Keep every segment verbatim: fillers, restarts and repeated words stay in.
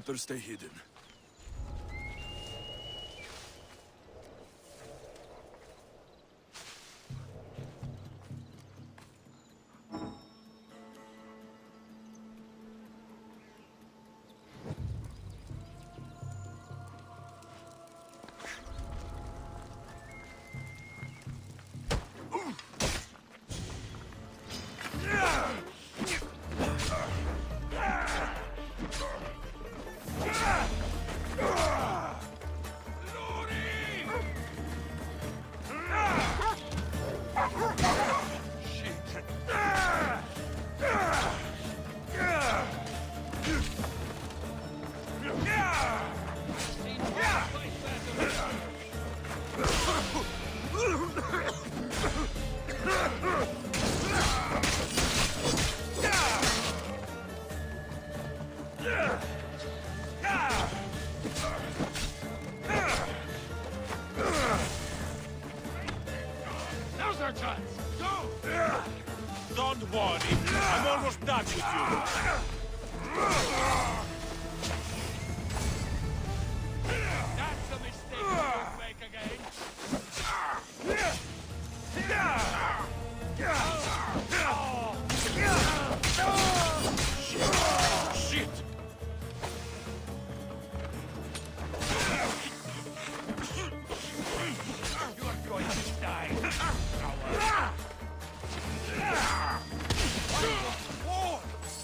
Better stay hidden. Now's our chance! Go! Don't worry, I'm almost done with you. That's a mistake you won't make again. Shit! You are going to die. War!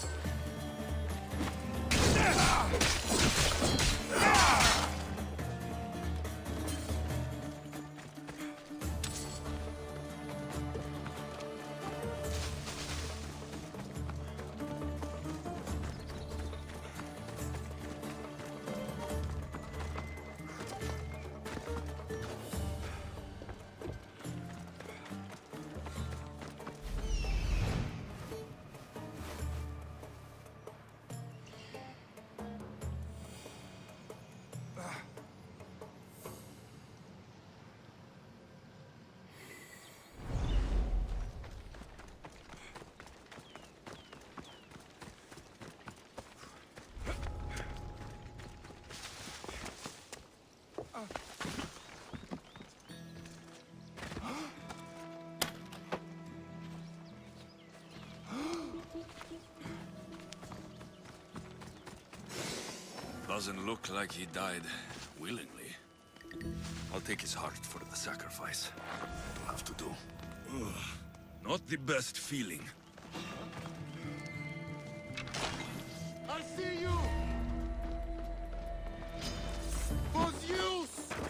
Doesn't look like he died willingly. I'll take his heart for the sacrifice. I'll have to do. Ugh, not the best feeling. I see you! Vos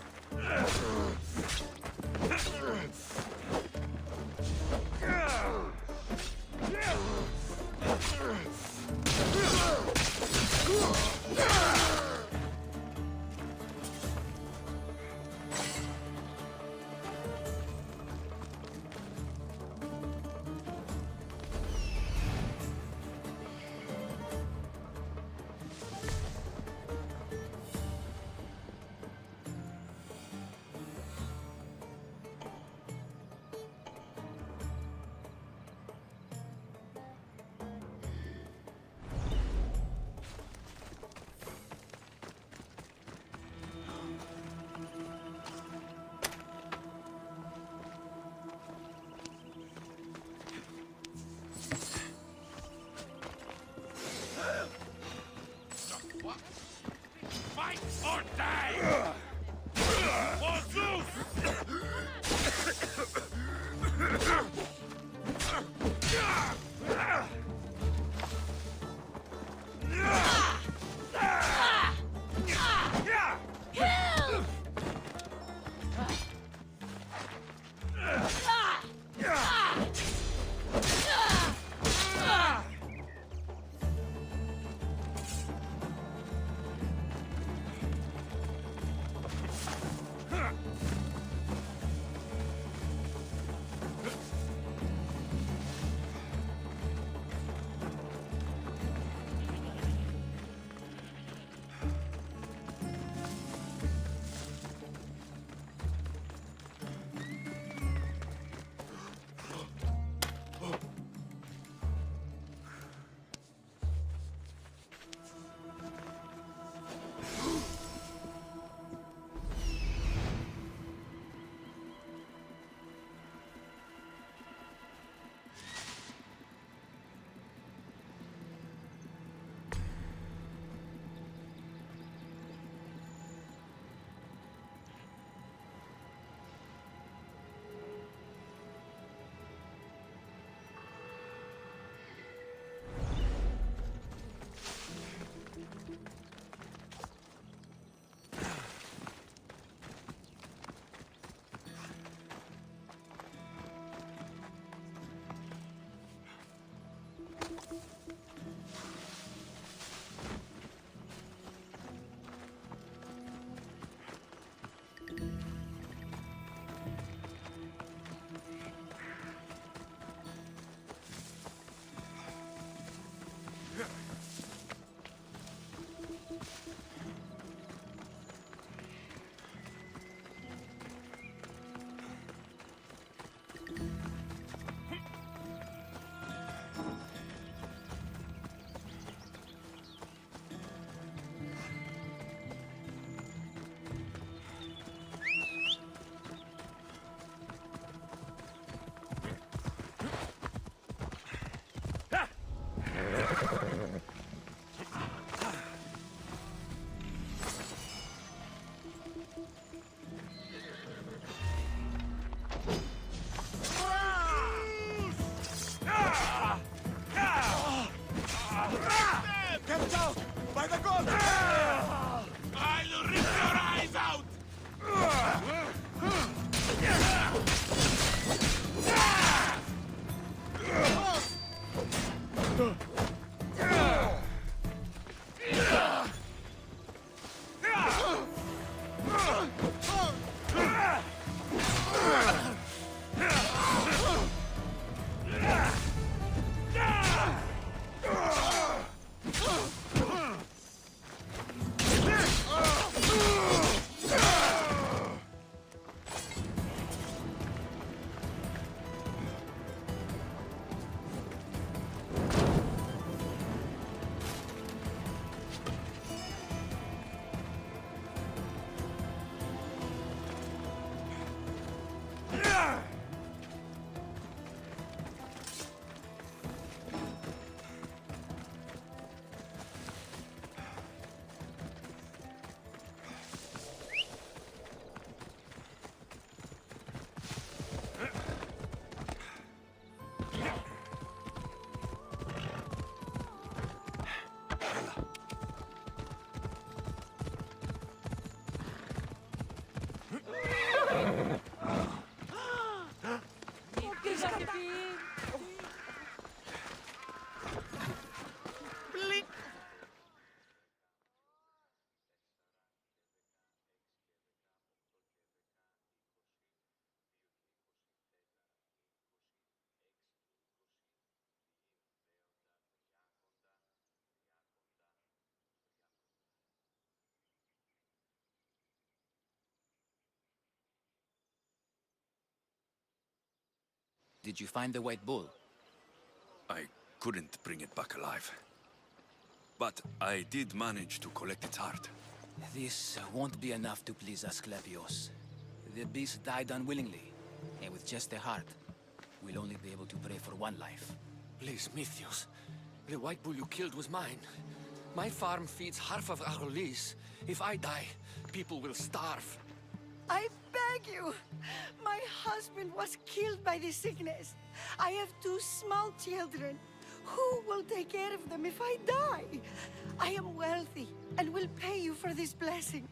Did you find the White Bull? I couldn't bring it back alive. But I did manage to collect its heart. This won't be enough to please Asclepios. The beast died unwillingly, and with just the heart, we'll only be able to pray for one life. Please, Mythios. The White Bull you killed was mine. My farm feeds half of Arolis. If I die, people will starve. I beg you! My husband was killed by this sickness. I have two small children. Who will take care of them if I die? I am wealthy and will pay you for this blessing.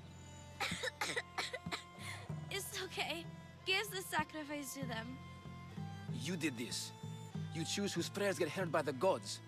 It's okay. Give the sacrifice to them. You did this. You choose whose prayers get heard by the gods.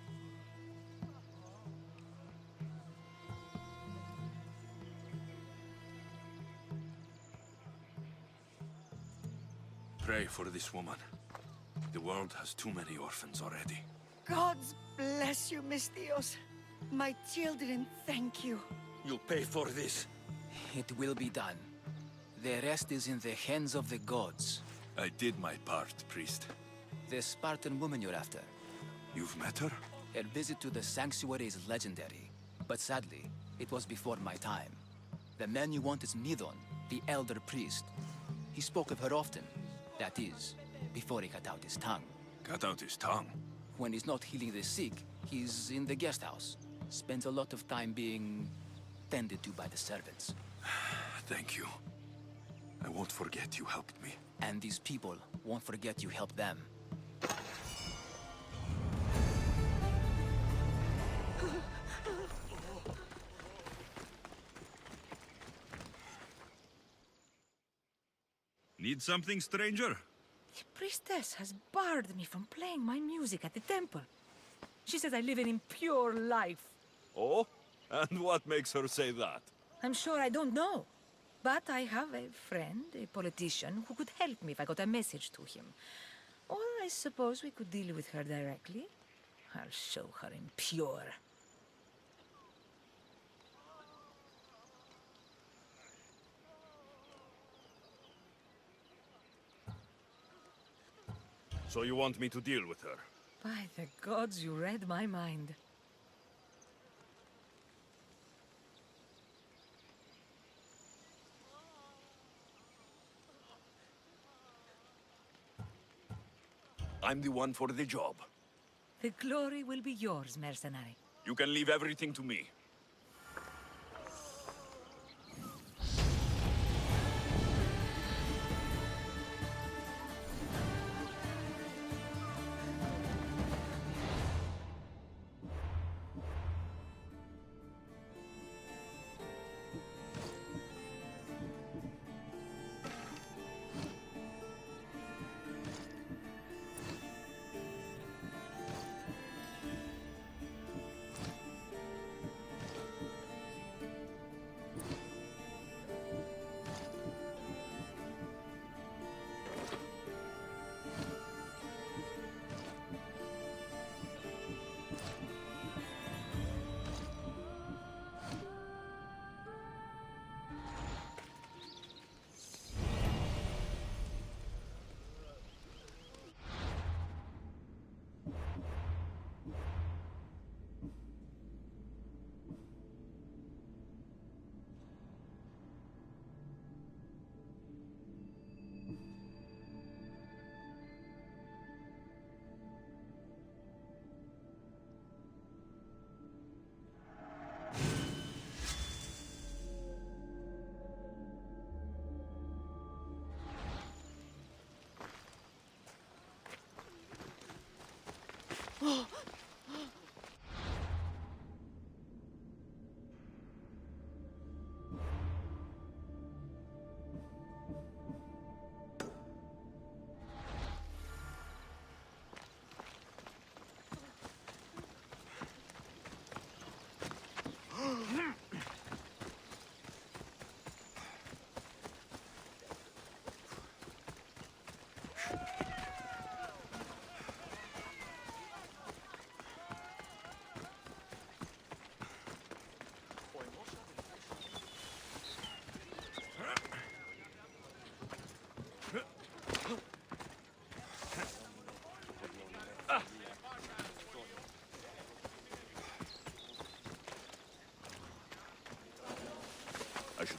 Pray for this woman. The world has too many orphans already. Gods bless you, Mystios. My children thank you. You'll pay for this. It will be done. The rest is in the hands of the gods. I did my part, priest. The Spartan woman you're after. You've met her? Her visit to the sanctuary is legendary, but sadly, it was before my time. The man you want is Nidon, the elder priest. He spoke of her often. That is, before he cut out his tongue. Cut out his tongue? When he's not healing the sick, he's in the guest house. Spends a lot of time being tended to by the servants. Thank you. I won't forget you helped me. And these people won't forget you helped them. Need something, stranger? The priestess has barred me from playing my music at the temple. She says I live an impure life. Oh? And what makes her say that? I'm sure I don't know. But I have a friend, a politician, who could help me if I got a message to him. Or I suppose we could deal with her directly. I'll show her impure. So you want me to deal with her? By the gods, you read my mind. I'm the one for the job. The glory will be yours, mercenary. You can leave everything to me.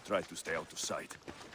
Try to stay out of sight.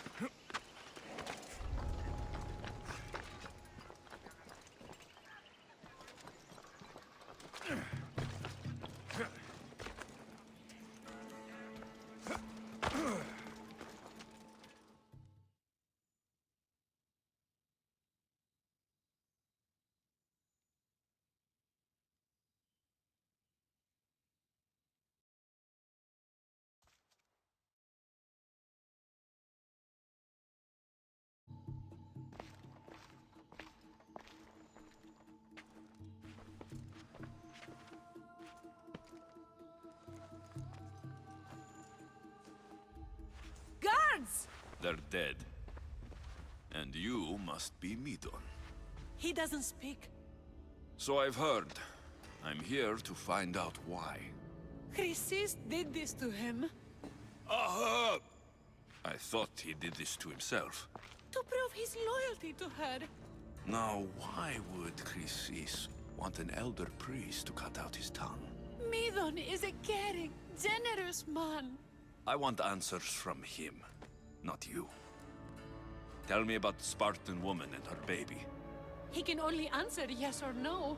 Guards! They're dead. And you must be Midon. He doesn't speak. So I've heard. I'm here to find out why. Chrysis did this to him. Aha! I thought he did this to himself. To prove his loyalty to her. Now, why would Chrysis want an elder priest to cut out his tongue? Midon is a caring, generous man. I want answers from him, not you. Tell me about the Spartan woman and her baby. He can only answer yes or no.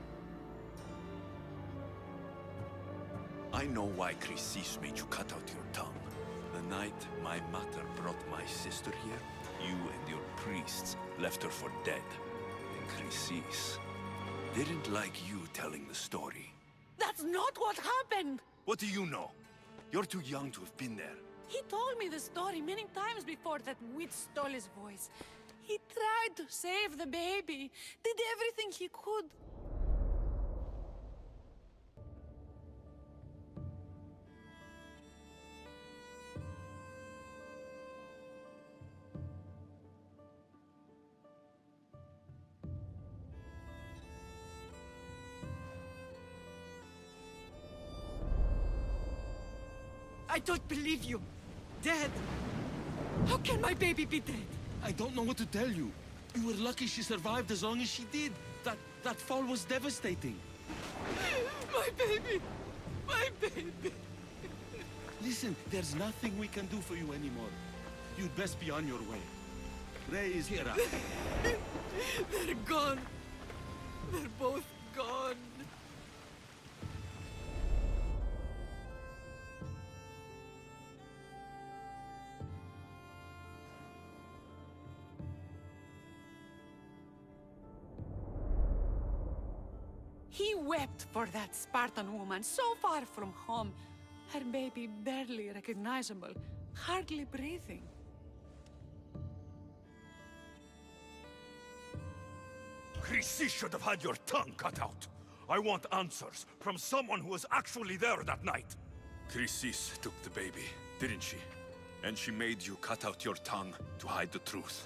I know why Chrysis made you cut out your tongue. The night my mother brought my sister here, you and your priests left her for dead. And Chrysis didn't like you telling the story. That's not what happened! What do you know? You're too young to have been there. He told me the story many times before that witch stole his voice. He tried to save the baby, did everything he could. I don't believe you. Dead. How can my baby be dead? I don't know what to tell you. You were lucky she survived as long as she did. That that fall was devastating. My baby! My baby! Listen, there's nothing we can do for you anymore. You'd best be on your way. Ray is here. They're gone. They're both gone. He wept for that Spartan woman, so far from home. Her baby barely recognizable, hardly breathing. Chrysis should have had your tongue cut out. I want answers from someone who was actually there that night. Chrysis took the baby, didn't she? And she made you cut out your tongue to hide the truth.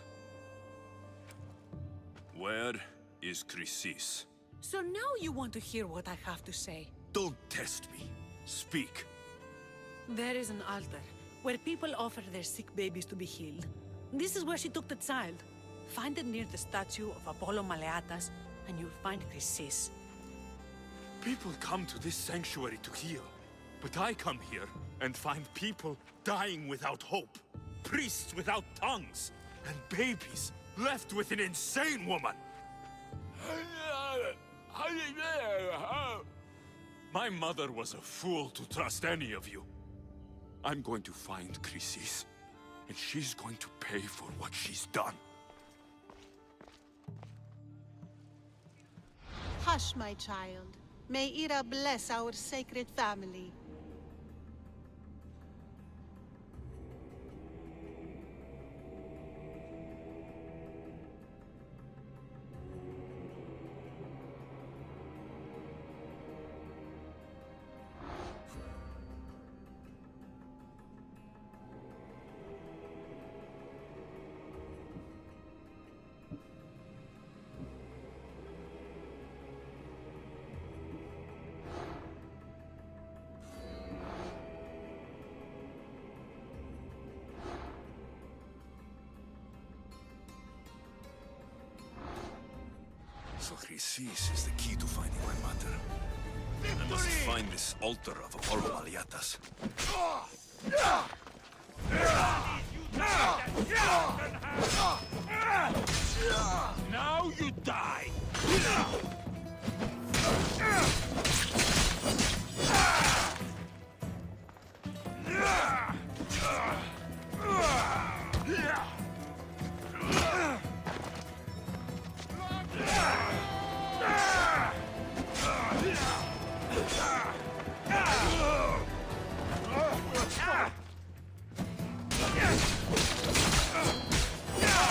Where is Chrysis? So now you want to hear what I have to say. Don't test me. Speak. There is an altar where people offer their sick babies to be healed. This is where she took the child. Find it near the statue of Apollo Maleatas, and you'll find Chrysis. People come to this sanctuary to heal. But I come here and find people dying without hope. Priests without tongues. And babies left with an insane woman. My mother was a fool to trust any of you. I'm going to find Chrysis, and she's going to pay for what she's done. Hush, my child. May Ira bless our sacred family. So Chrysis is the key to finding my mother. I must find this altar of Apollo Maleatas. Now you die!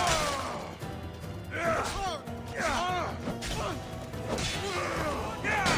Yeah!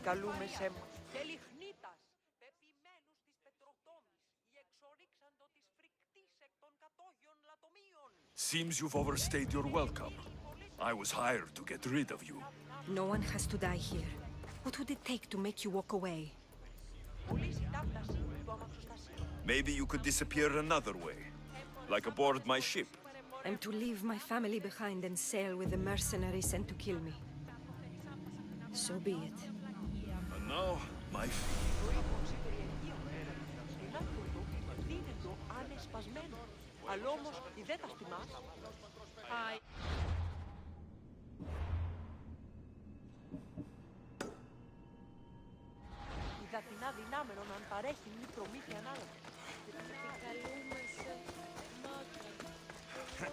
καλούμε σε μας. Και λιχνίτας, πεπιμένους της πετροτόμης, οι εξορίξαντο της φρικτής εκ των κατόγιων λατομείων. Seems you've overstayed your welcome. I was hired to get rid of you. No one has to die here. What would it take to make you walk away? Maybe you could disappear another way, like aboard my ship. I'm to leave my family behind and sail with the mercenaries sent to kill me. So be it. And now, my Αλλά όμως η δεν τα στιμάς. Η Δαθηνά δυνάμενον αν παρέχει μη προμήθεια ανάλογα. Καλούμε σε μάτρα.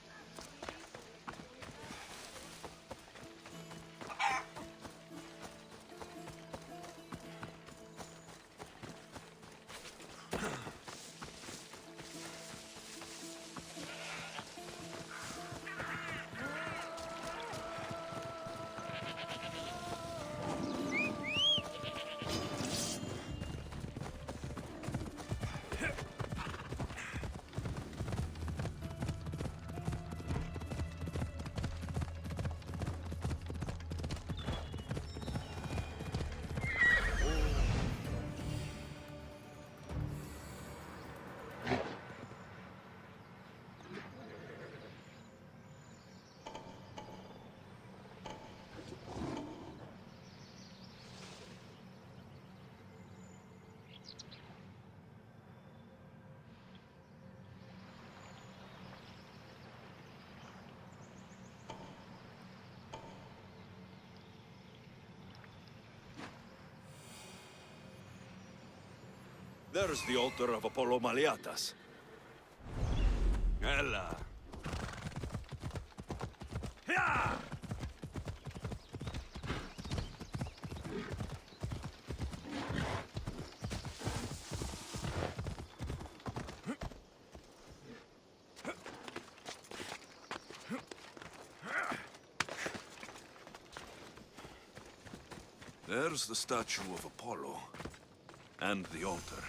There's the altar of Apollo Maliatas. Ella. Yeah! There's the statue of Apollo. And the altar.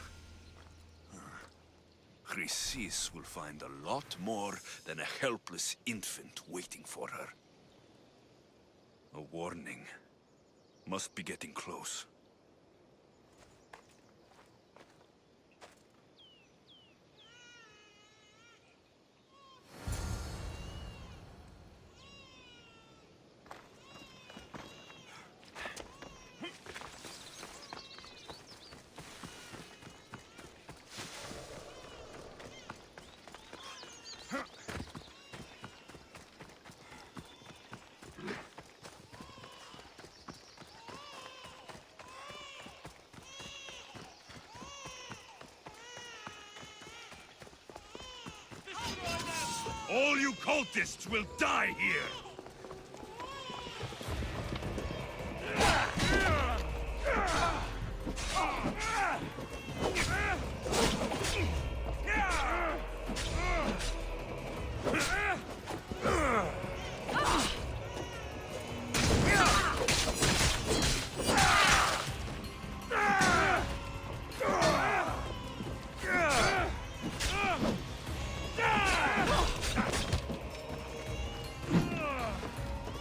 Chrysis will find a lot more than a helpless infant waiting for her. A warning. Must be getting close. All you cultists will die here!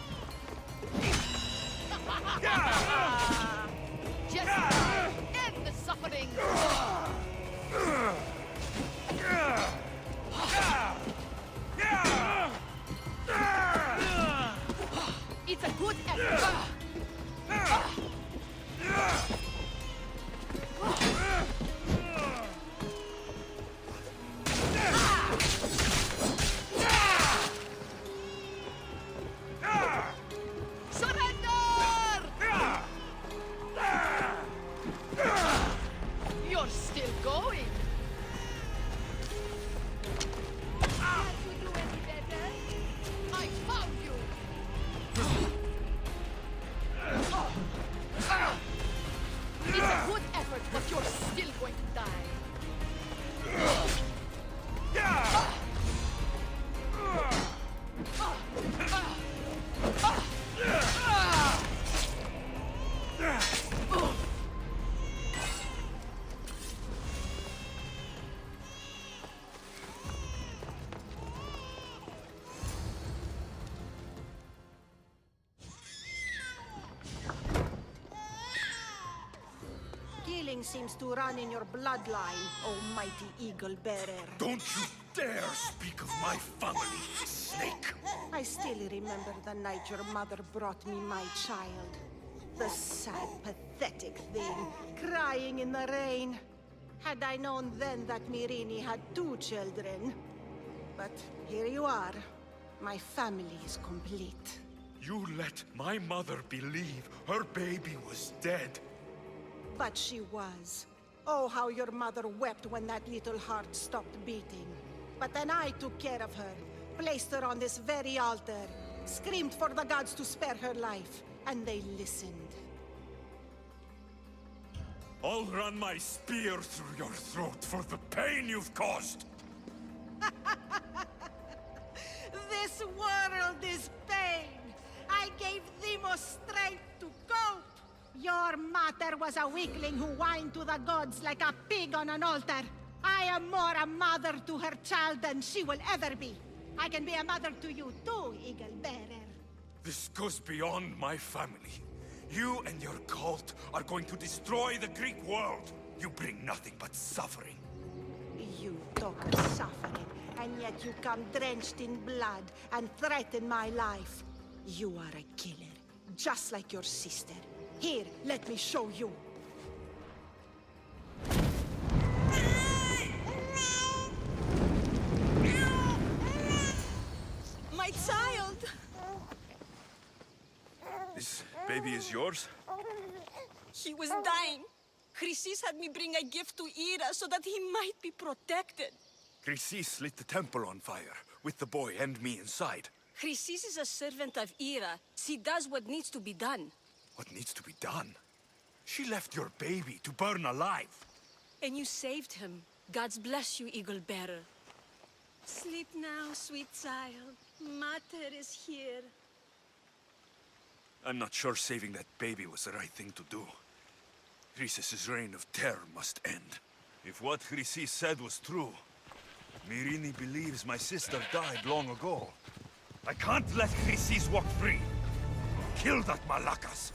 Just end the killing seems to run in your bloodline, almighty eagle bearer. Don't you dare speak of my family, snake! I still remember the night your mother brought me my child. The sad, pathetic thing, crying in the rain. Had I known then that Myrrine had two children. But here you are. My family is complete. You let my mother believe her baby was dead. But she was. Oh, how your mother wept when that little heart stopped beating. But then I took care of her, placed her on this very altar, screamed for the gods to spare her life, and they listened. I'll run my spear through your throat for the pain you've caused! This world is pain! I gave Deimos strength to cope! Your mother was a weakling who whined to the gods like a pig on an altar. I am more a mother to her child than she will ever be. I can be a mother to you too, Eagle Bearer. This goes beyond my family. You and your cult are going to destroy the Greek world. You bring nothing but suffering. You talk of suffering, and yet you come drenched in blood and threaten my life. You are a killer, just like your sister. Here, let me show you. My child! This baby is yours? He was dying. Chrysis had me bring a gift to Ira so that he might be protected. Chrysis lit the temple on fire, with the boy and me inside. Chrysis is a servant of Ira. She does what needs to be done. What needs to be done? She left your baby to burn alive. And you saved him. Gods bless you, Eagle Bearer. Sleep now, sweet child. Mater is here. I'm not sure saving that baby was the right thing to do. Chrysis' reign of terror must end. If what Chrysis said was true, Myrrine believes my sister died long ago. I can't let Chrysis walk free. Kill that Malakas.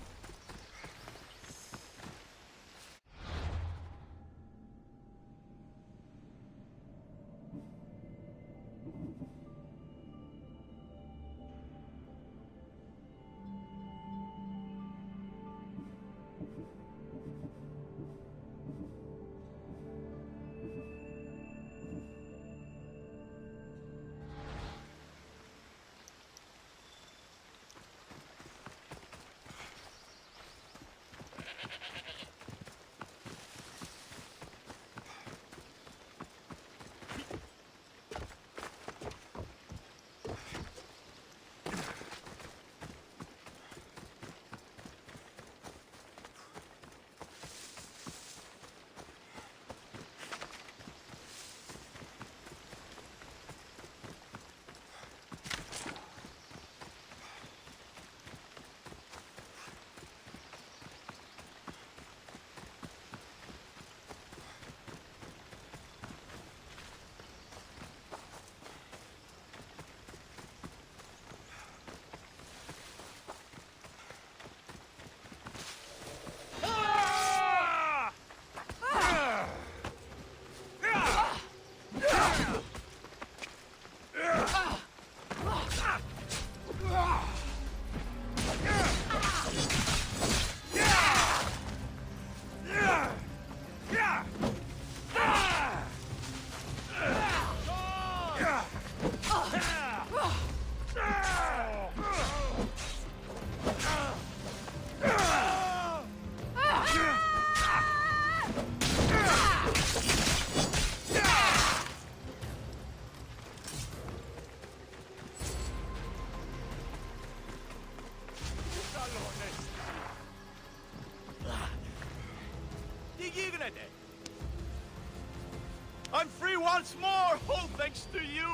I'm free once more, all thanks to you!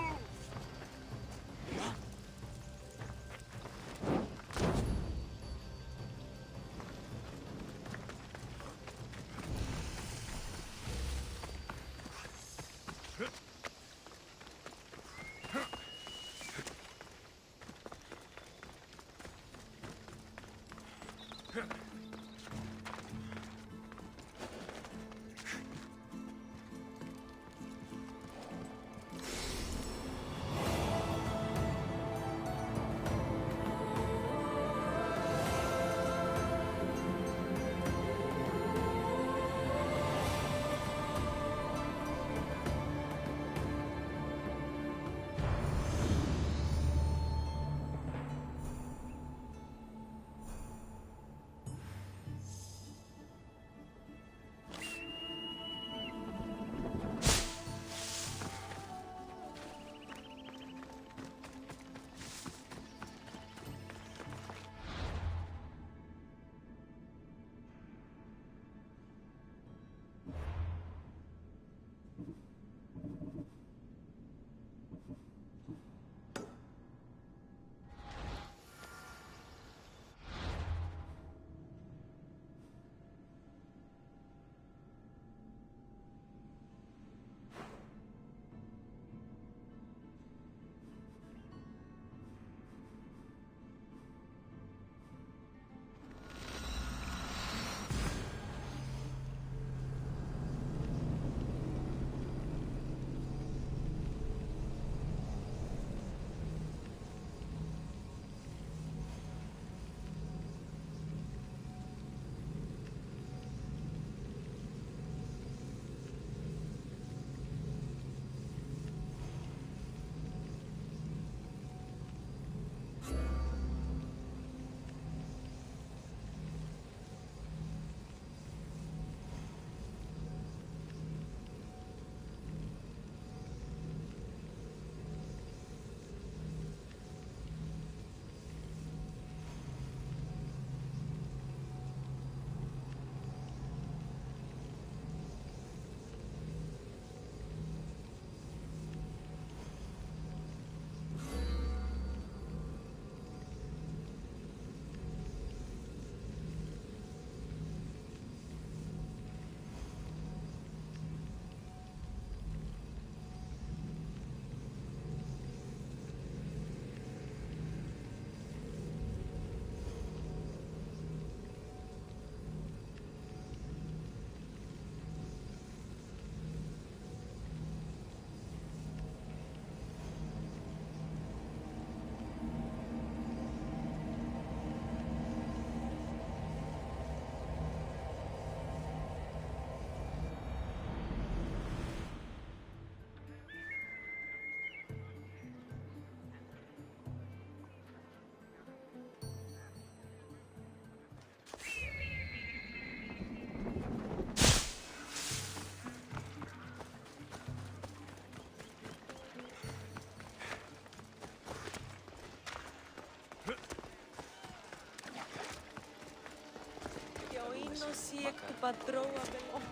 Ανώση εκ του πατρώου απελώ.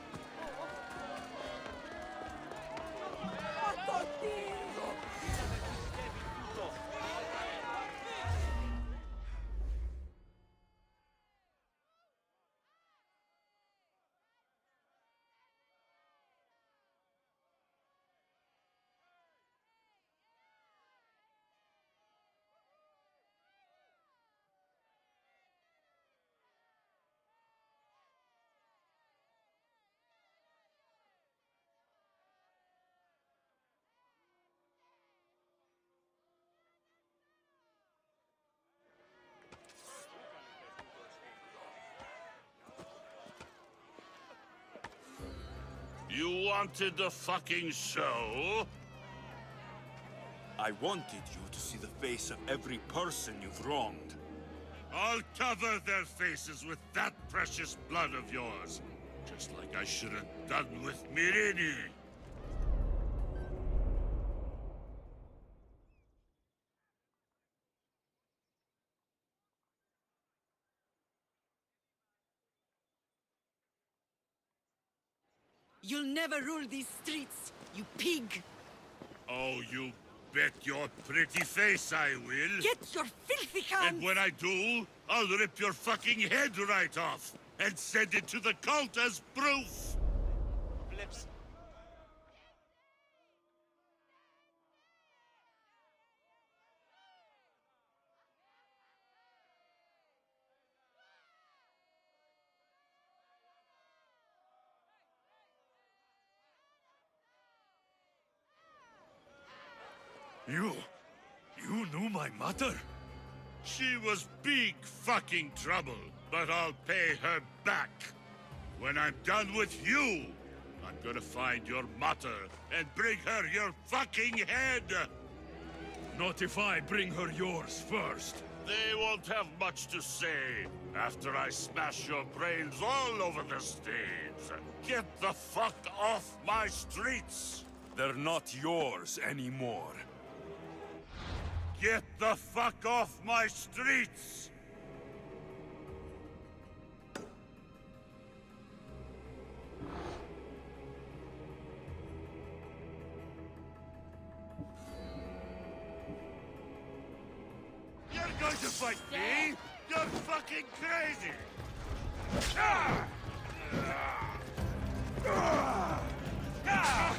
You wanted the fucking show? I wanted you to see the face of every person you've wronged. I'll cover their faces with that precious blood of yours. Just like I should have done with Myrrine. You'll never rule these streets, you pig! Oh, you bet your pretty face I will. Get your filthy hands! And when I do, I'll rip your fucking head right off and send it to the cult as proof! Βλέπεις. You... you knew my mother? She was big fucking trouble, but I'll pay her back. When I'm done with you, I'm gonna find your mother and bring her your fucking head! Not if I bring her yours first. They won't have much to say after I smash your brains all over the stage. Get the fuck off my streets! They're not yours anymore. Get the fuck off my streets! You're going to fight me? You're fucking crazy! Ah! Ah! Ah!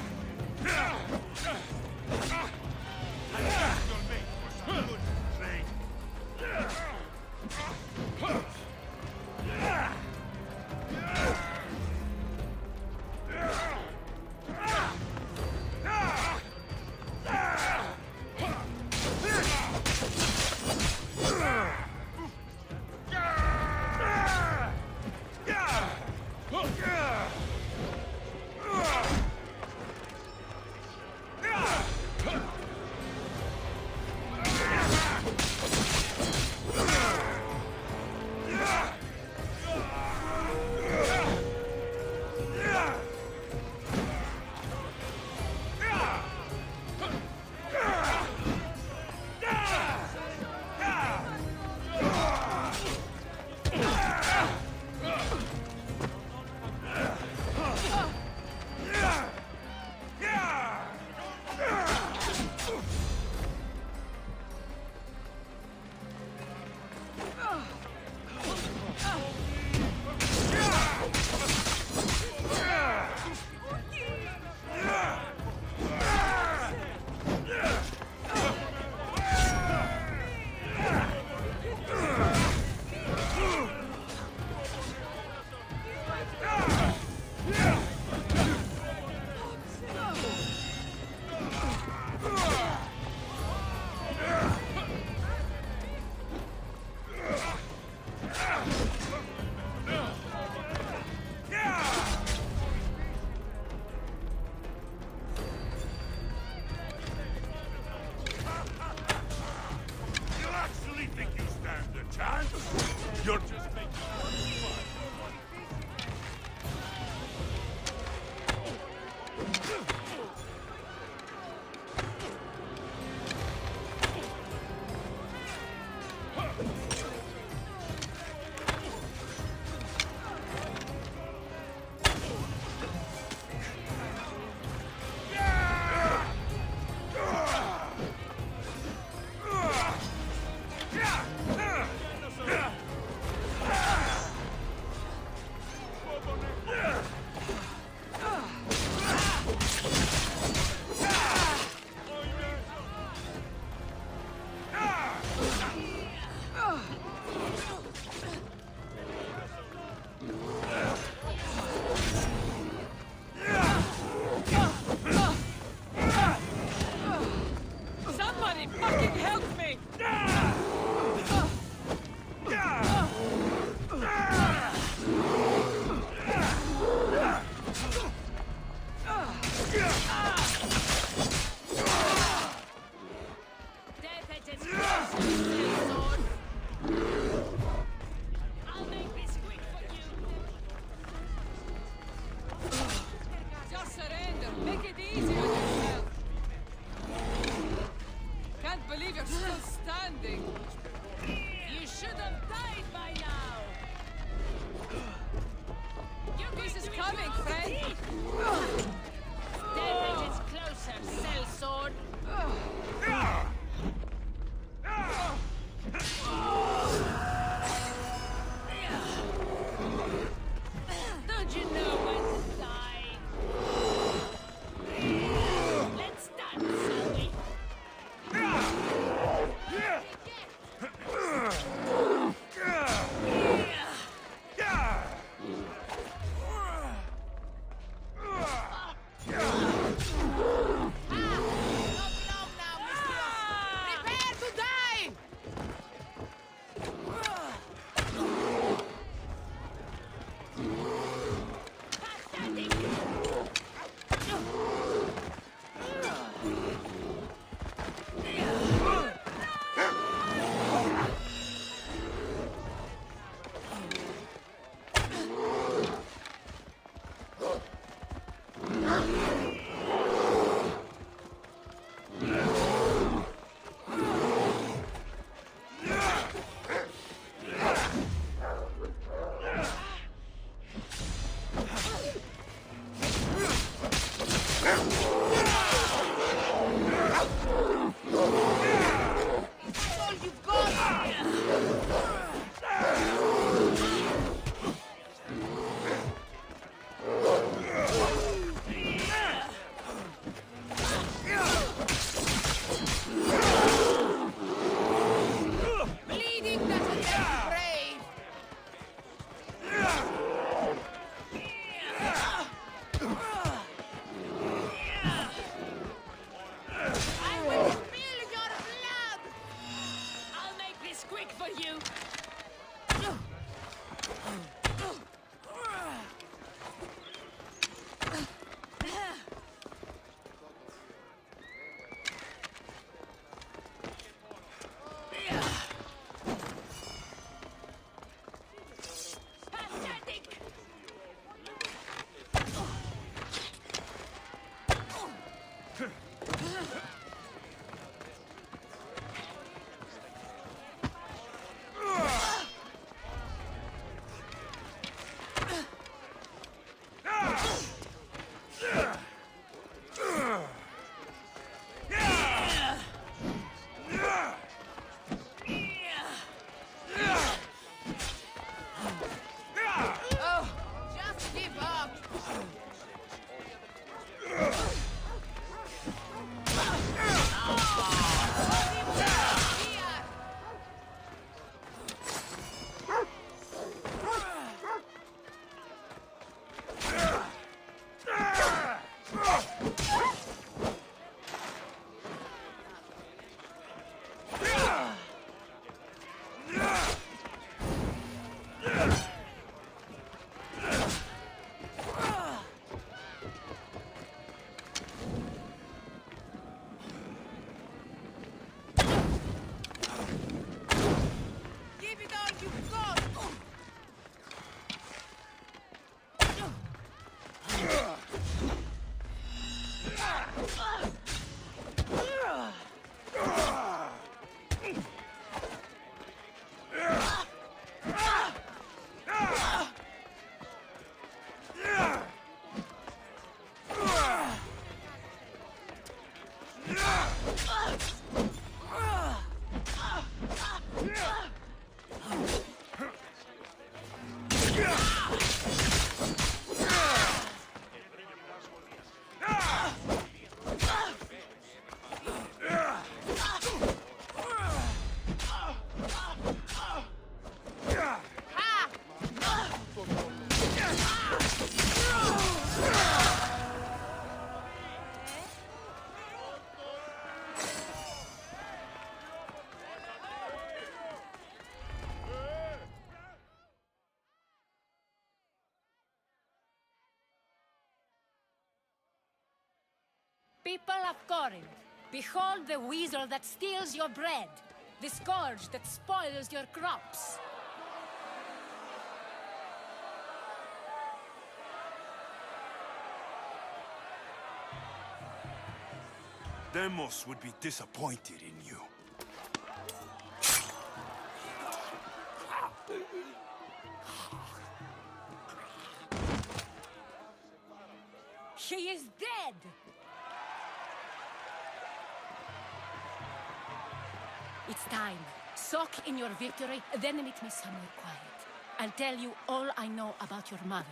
You're just making fun. quick for you! People of Corinth, behold the weasel that steals your bread, the scourge that spoils your crops. Demos would be disappointed in you. She is dead! It's time. Soak in your victory, then meet me somewhere quiet. I'll tell you all I know about your mother.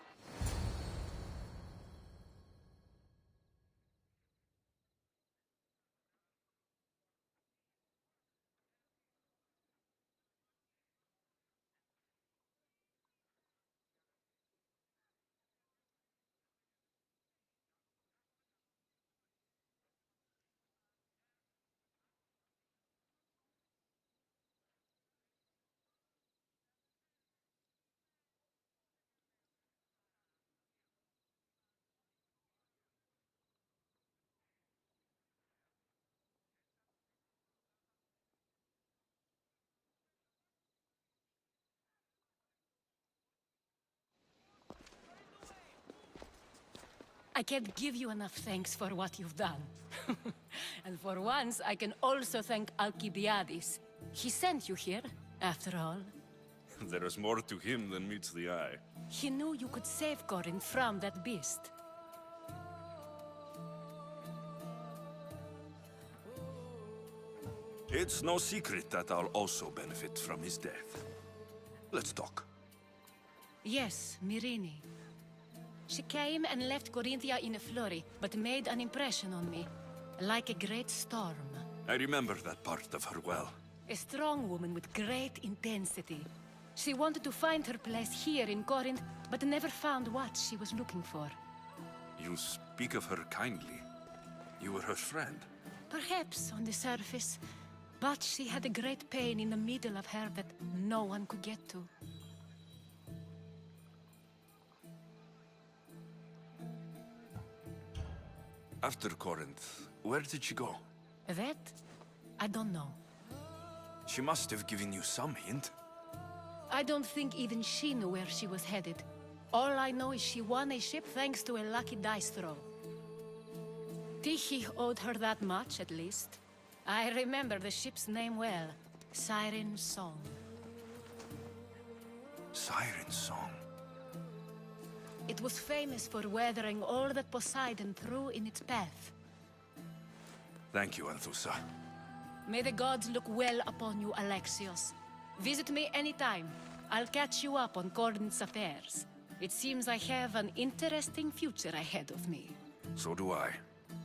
I can't give you enough thanks for what you've done. And for once, I can also thank Alcibiades. He sent you here, after all. There is more to him than meets the eye. He knew you could save Corinth from that beast. It's no secret that I'll also benefit from his death. Let's talk. Yes, Myrrine. She came and left Corinthia in a flurry, but made an impression on me, like a great storm. I remember that part of her well. A strong woman with great intensity. She wanted to find her place here in Corinth, but never found what she was looking for. You speak of her kindly. You were her friend. Perhaps on the surface, But she had a great pain in the middle of her that no one could get to. After Corinth, where did she go? That? I don't know. She must have given you some hint. I don't think even she knew where she was headed. All I know is she won a ship thanks to a lucky dice throw. Tyche owed her that much, at least. I remember the ship's name well. Siren Song. Siren Song? It was famous for weathering all that Poseidon threw in its path. Thank you, Anthusa. May the gods look well upon you, Alexios. Visit me anytime. I'll catch you up on Corinth's affairs. It seems I have an interesting future ahead of me. So do I.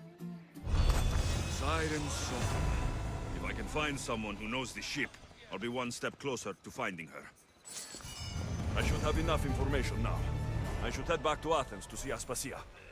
Siren Song. If I can find someone who knows the ship, I'll be one step closer to finding her. I should have enough information now. I should head back to Athens to see Aspasia.